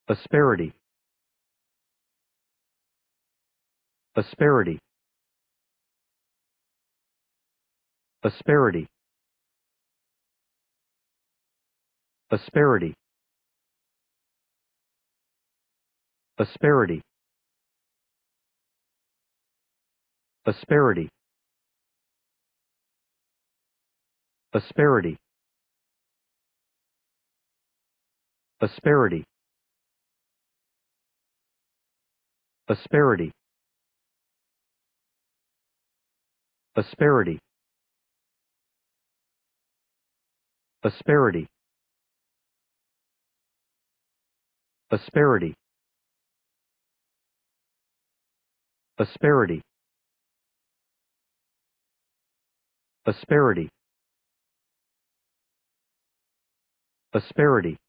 Asperity. Asperity. Asperity. Asperity. Asperity. Asperity. Asperity. Asperity. Asperity. Asperity. Asperity. Asperity. Asperity. Asperity. Asperity.